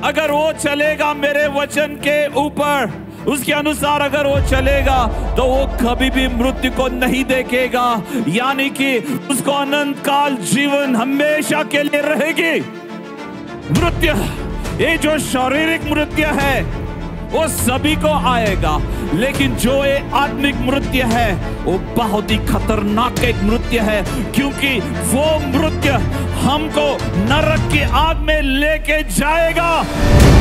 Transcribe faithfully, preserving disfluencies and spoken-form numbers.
अगर वो चलेगा मेरे वचन के ऊपर, उसके अनुसार अगर वो चलेगा तो वो कभी भी मृत्यु को नहीं देखेगा, यानी कि उसको अनंत काल जीवन हमेशा के लिए रहेगी। मृत्यु, ये जो शारीरिक मृत्यु है वो सभी को आएगा, लेकिन जो ये आत्मिक मृत्यु है वो बहुत ही खतरनाक एक मृत्यु है, क्योंकि वो मृत्यु हमको नरक की आग में लेके जाएगा।